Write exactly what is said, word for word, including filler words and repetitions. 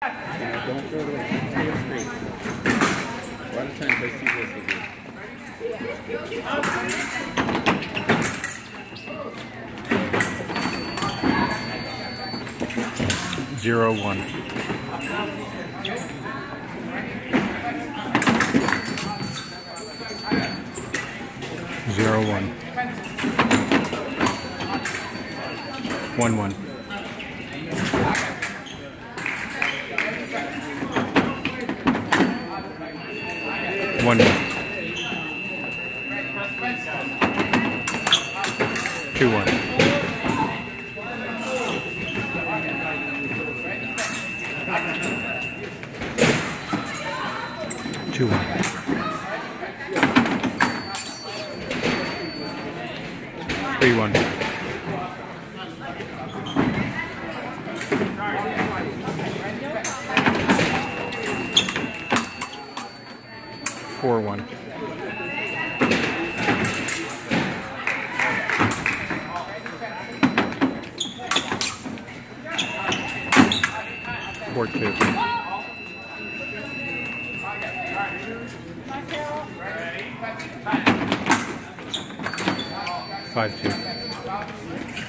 Yeah, don't throw it away. Stay up straight. A lot of times I see this again. Zero one. Zero one. One one. One one. Two one. Two one. Three one. Four one. Four two. Five two.